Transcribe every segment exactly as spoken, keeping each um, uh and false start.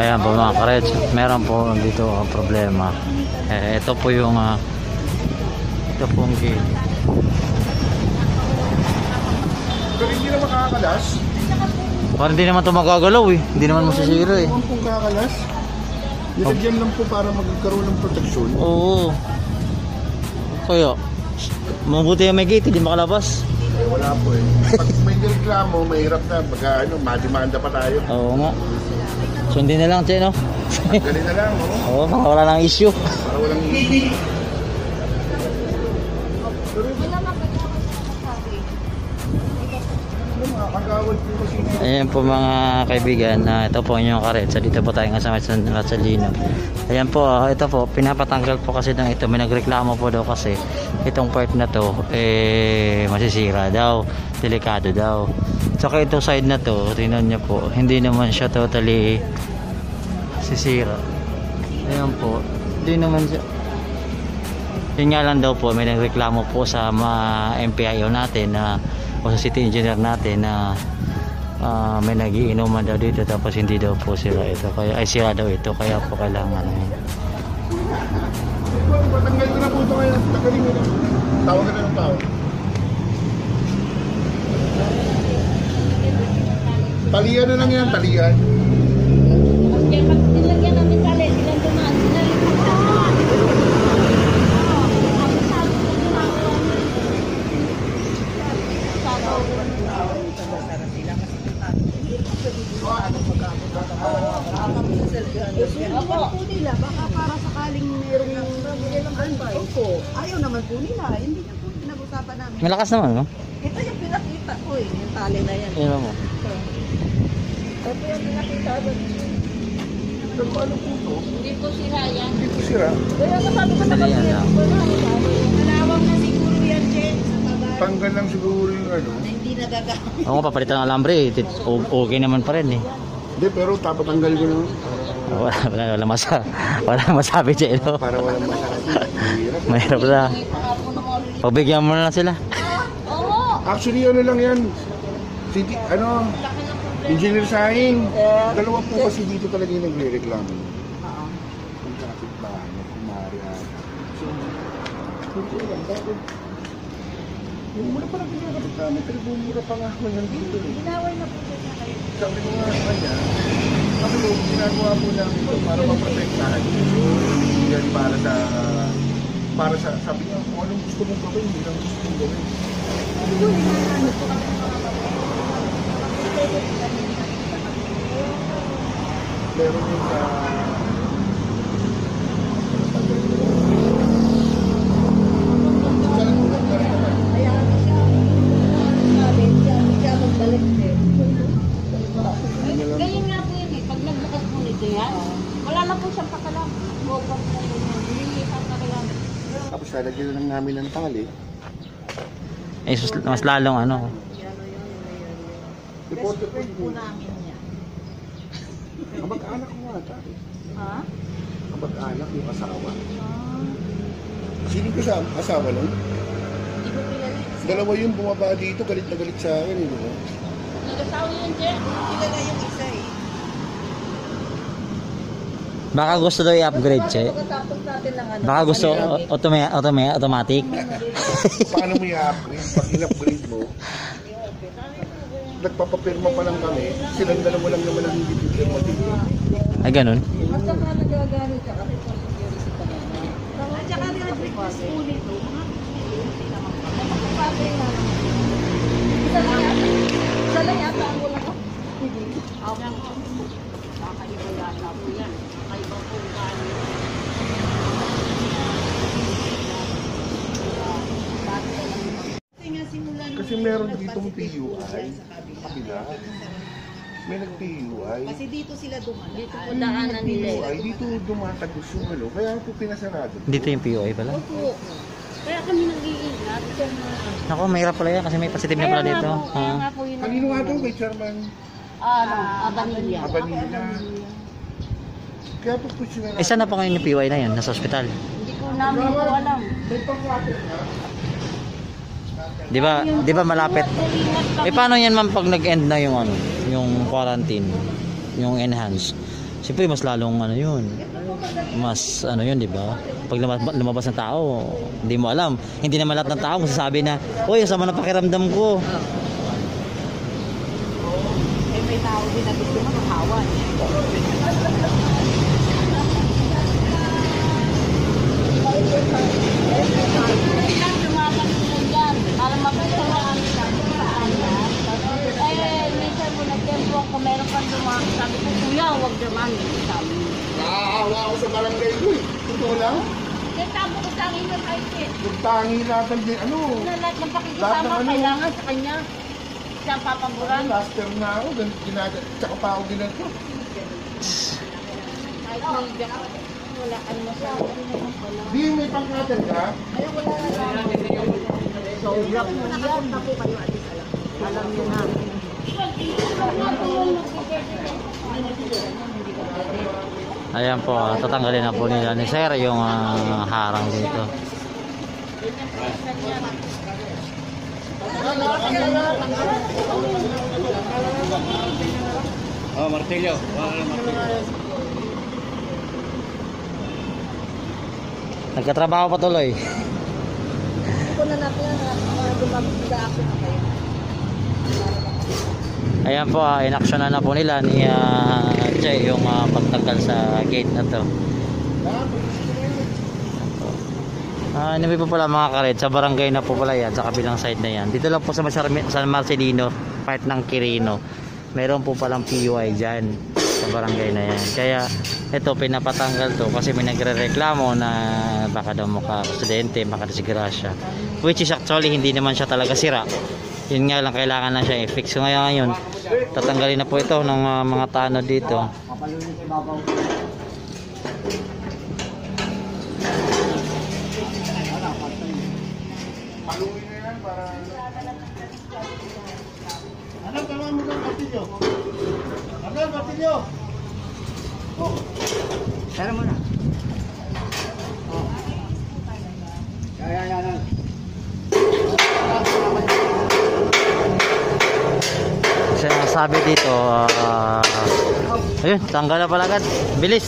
Ayan po mga kareds, meron po dito uh, problema. Eh, ito po yung uh, ito po yung gate. Pero hindi na makakalas. Parang hindi naman ito magagalaw eh. Hindi naman masisira eh. Hindi kung kakalas. Nilagyan lang po para magkaroon ng proteksyon. Oo. Kaya, mabuti yung may gate, hindi makalabas. Eh, wala po eh. Pag may reklamo, mahirap na. Baka ano, madimanda pa tayo. Oo nga. Sundin na lang, Che, no? Galing na lang, oh. Oo, para wala nang issue. Para walang issue. Ayan po mga kaibigan, na uh, ito po yung karetsa. Dito po tayo nga sa Matsalino. Ayan po, uh, ito po, pinapatanggal po kasi ng ito. May nagreklamo po daw kasi itong part na to, eh, masisira daw. Delikado daw. Tsaka itong side na to, tingnan nyo po, hindi naman siya totally sisira. Ayan po, hindi naman siya. Yun nga lang daw po, may nagreklamo po sa mga M P I O natin na, o sa city engineer natin na uh, may nagiinuman daw dito tapos hindi daw po sira ito, kaya ay sira daw ito, kaya po kailangan eh. Patanggal ko na po ito ngayon. Tagalin mo na. Tawag ka na ng tao. Talian na lang yan, talian. Kaya pag nilagyan namin tali, silang dumaan, sinalit ko na. Opo po nila, baka para sakaling merong opo, ayaw naman po nila, hindi niya po pinag-usapan namin. Malakas naman, no? Ito yung pinakita ko eh, yung tali na yan. Ayan mo. Ito yung pinakita doon. Pero ano po ito? Hindi po sira yan. Hindi po sira. Kaya nasabi ko na kasi yan. Malawang na siguro yan, Jen. Tanggal lang siguro yung ano. Hindi nagagamit. Oo, papalitan ng alambre eh. Okay naman pa rin eh. Hindi, pero tapatanggal ko na. Wala, wala, wala masa, wala masabi siya ito. Para walang masabi. Mahirap. Mahirap na. Pagbigyan mo na lang sila. Oo. Actually, ano lang yan. City, ano, engineer Saing. Dalawa po kasi dito talaga yung nagre-reklamo. Ang traffic ba? Kumari at... So, hindi ko lang. Bakit? Yung muna pa lang pinakapit namin, pero bumura pa nga ako yan dito. Ginaway na po siya sa kayo. Sabi ko nga sa kanya, sabi ko, ginagawa po namin ito para maprotektahan. Yan para sa... Para sa... Sabi niya, kung anong gusto mong gawin, hindi lang gusto mong gawin. Meron yung sa... Kaya ano siya, sabi siya, siya magbalik din. Ganyan nga po yun eh. Pag nagbukas po nito yan, wala na po siyang pakalam. Bukas na yun. Lilipat na kaya. Tapos lalagyan na lang namin ng tali. Eh, sus- mas lalong ano. Reporter po Po namin niya. Kamag-anak ko nga ata. Ha? Kamag-anak yung asawa. Sino ko sa asawa nun? Hindi ko kilala. Dalawa yung bumaba dito, galit na galit sa akin. Eh, no? Nagasawa yun, Jen. Kilala yung isa eh. Baka gusto daw i-upgrade, Che. Pagkatapos natin lang ano. Baka gusto automa automa automatic. Paano mo i-upgrade? Pag in-upgrade mo, nagpapapirma pa lang kami, silang dalawa lang naman ang hindi pirma dito. Ay, ganun. At saka nagagamit siya kasi sa security pa rin. At saka nag-request po nito. Napakapagpapay na lang. Isa lang yata. Isa lang yata ang wala ko. Hindi. Ako lang po. Kakaiba yata po yan. Kakaiba po gano'n. Kasi nga simula nung Kasi meron ditong P U I, kabila. May nag-P U I. kasi dito sila dumaan. Dito po daanan nila P U eh. I, dito dumatagos yung ano, kaya po pinasarado. Dito yung P O I pala. Opo. Kaya kami nag-iingat. Kaya nga. Ako, mahirap pala yan kasi may positive na pala Kaya dito. nga po, kaya Ah. nga po yun. Kanino nga to? Kay Chairman Ano? Abanilla. Abanilla. Kaya po po sila. Eh, saan na pa ngayon yung P O I na yan? Nasa ospital. Hindi ko namin po alam. May pangwater na. Di ba, di ba malapit? Eh, paano yan man pag nag-end na yung ano, yung quarantine, yung enhance? Siyempre mas lalong ano yun. Mas ano yun, di ba? Pag lumabas, lumabas ng tao, hindi mo alam. Hindi naman lahat ng tao masasabi na, "Uy, sama na pakiramdam ko." Eh, may tao din na gusto makahawan. Kailan tumatakbo dyan? Para mapagsawa ang eh, minsan mo nag-tempo ako, meron kang dumaan. Sabi ko, kuya, huwag naman. Sabi mo. Nakakawa ako sa barangay ko eh. Totoo lang. Kaya tabo ko sa akin yung kahit eh. Nagtangi natin din. Ano? Na lahat ng Lahat pakikisama, ng ano? kailangan sa kanya. Siya ang papaboran. Laster na ako. gan- Ginag tsaka pa ako ginagawa. Kahit may biyak, wala ka naman sa akin. Di, may pangkater ka? Sobra po yan. Alam niyo na. Ayan po, ah, tatanggalin na po nila ni Sir yung ah, harang dito. Oh, martilyo. Nagkatrabaho pa tuloy. Ito na natin yan, mga dumapit sa akin na kayo. Ayan po, uh, inaksyonan na po nila ni uh, Jay yung uh, pagtanggal sa gate na to. Ah, uh, po pala mga karet, sa barangay na po pala yan, sa kabilang side na yan. Dito lang po sa San Marcelino, part ng Quirino. Meron po palang P U I dyan sa barangay na yan. Kaya ito pinapatanggal to kasi may nagre-reklamo na baka daw maka-aksidente, maka-disgrasya. Which is actually hindi naman siya talaga sira. Yun nga lang, kailangan na siya i-fix. So ngayon, tatanggalin na po ito ng uh, mga tanod dito. Paluin na yan para... Ano tama mo ng martilyo? Ano martilyo? Oh. Tara muna. Yan, yan, yan. Sinasabi dito, uh, ayun, tanggal na pala agad. Bilis.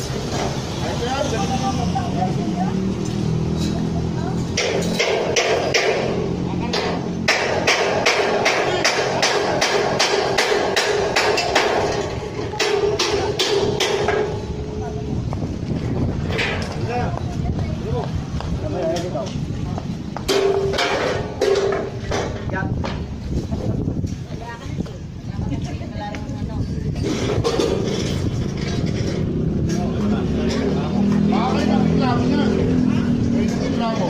Bakit ang reklamo niya? May reklamo.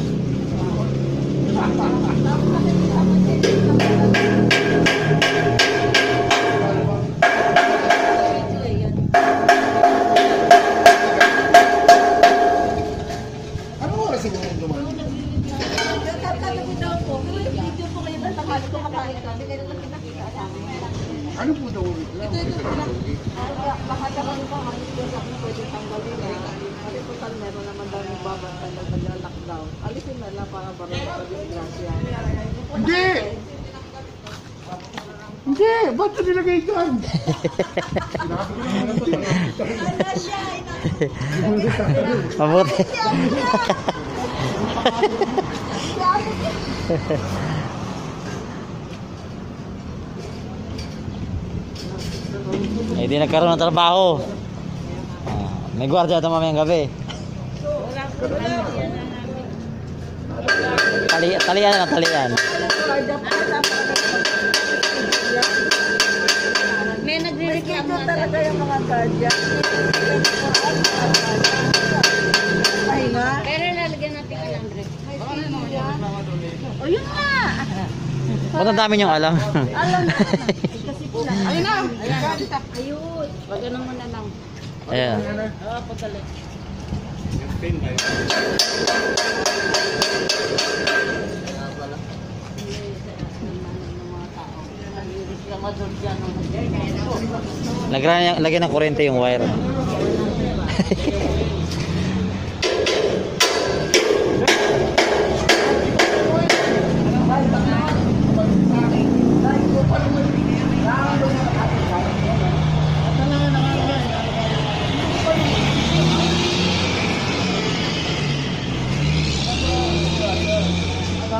Ano oras yung mga dumaan? Ano po daw reklamo? Baka naman ko, ang ito sa akin pwede tanggalin na. Kasi total meron naman daw yung babantay na nag-lockdown. Alisin na lang para barang sa disgrasya. Hindi! Hindi! Ba't ito nilagay dyan? Mabuti. Eh di nagkaroon ng trabaho. Ah, may gwardiya ito mamayang gabi. Tali, talian na, talian. May nagre-reklamo Ito talaga yung mga guardian. Pahinga. pero lalagyan natin ang Andre. O yun nga! Ba't ang dami niyong alam? Alam na. Kasi po lang. Ayun na! Ayun! Wag ganun muna lang. Ayan. Oo, pagkalit. Lagyan, lagyan ng kuryente yung wire.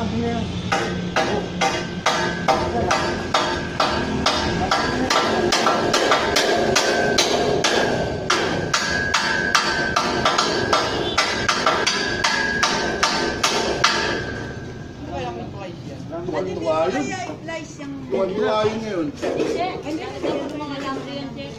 Tuwan-tuwa yun. Tuwan-tuwa yun ngayon. Hindi, hindi ko mga lamri yan, Jay.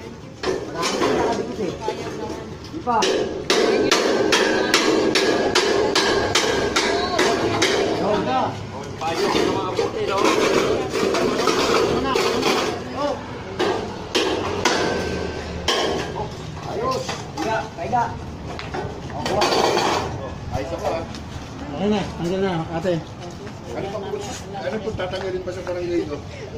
Ayos ako ah. Okay na, hanggang na, ate. Ano pa po? Ano po tatanggalin pa sa barangay ito?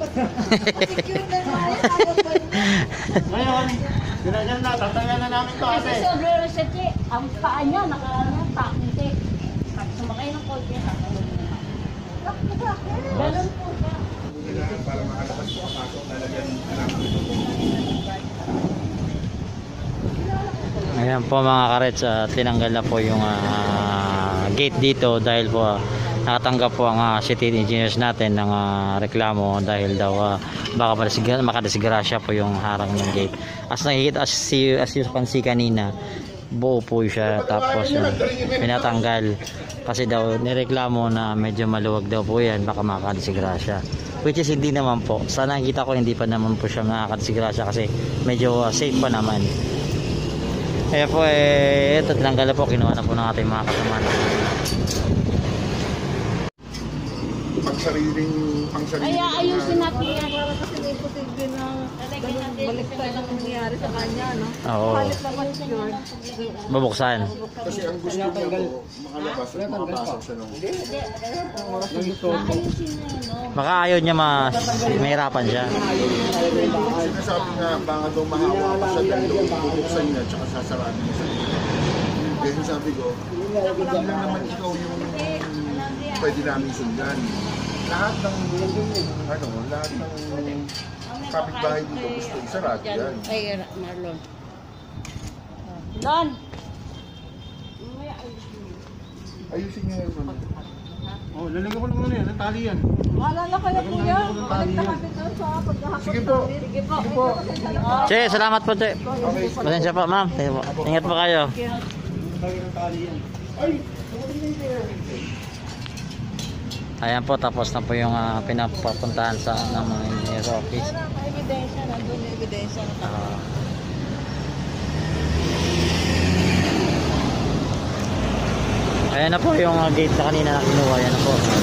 Ngayon, ginagyan na, tatanggal na namin to, Kasi sobrang sa Jay, ang paa niya, nakalala, takinte. Pag sumakay ng kotse, tatalon niya. Ganun po siya. Para makalabas po pasok talagang alam. Ayan po mga karets, uh, tinanggal na po yung uh, gate dito dahil po uh, nakatanggap po ang uh, city engineers natin ng uh, reklamo dahil daw uh, baka makadisgrasya po yung harang ng gate. As nakikita, as, see, as you can see kanina, buo po siya tapos uh, pinatanggal kasi daw nireklamo na medyo maluwag daw po yan, baka makadisgrasya. Which is hindi naman po. Sa nakikita ko hindi pa naman po siya makakadisgrasya kasi medyo uh, safe pa naman. Kaya po eh, ito tinanggal na po, kinuha na po ng ating mga kasama na. Pang sariling, pang sariling. Kaya ayusin natin yan. Para kasi may posible na baliktad ang nangyayari sa kanya, no? Oo, Halit naman yun. bubuksan. Kasi ang gusto niya po, makalabas at makapasok sa nung. Ayusin na yun, no? Baka ayaw niya mas mahirapan siya. Sinasabi nga, baka daw mahawa pa siya dahil bubuksan niya at sasarado niya sa niya. Kaya sabi ko, hindi lang naman ikaw yung pwede namin sundan. Lahat ng, ano, lahat ng kapitbahay dito gusto isarado yan. Ay, Marlon. Don! Ayusin niya yun. Oh, lalagyan ko lang muna yan, ang tali yan. Maalala kaya po yan. Balik na kami doon sa paghahapon. Sige po. Sige po. Sige po. Che, salamat po, Che. Okay. Pasensya po, ma'am. Ingat po kayo. Lalagyan ng tali yan. Ayan po, tapos na po yung uh, pinapapuntahan sa ng mga engineer office. Wala na ebidensya. Nandun yung ebidensya. Ah. Ayan na po yung uh, gate na kanina na kinuha. Ayan na po.